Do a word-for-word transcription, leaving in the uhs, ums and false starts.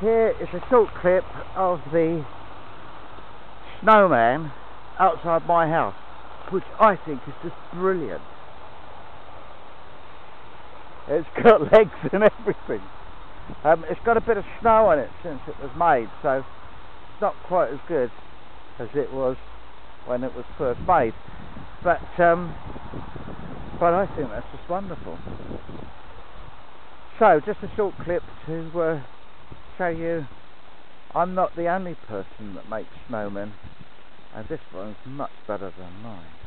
Here is a short clip of the snowman outside my house, which I think is just brilliant. It's got legs and everything. Um, it's got a bit of snow on it since it was made, so it's not quite as good as it was when it was first made. But um, but I think that's just wonderful. So just a short clip to uh, show you I'm not the only person that makes snowmen, and this one's much better than mine.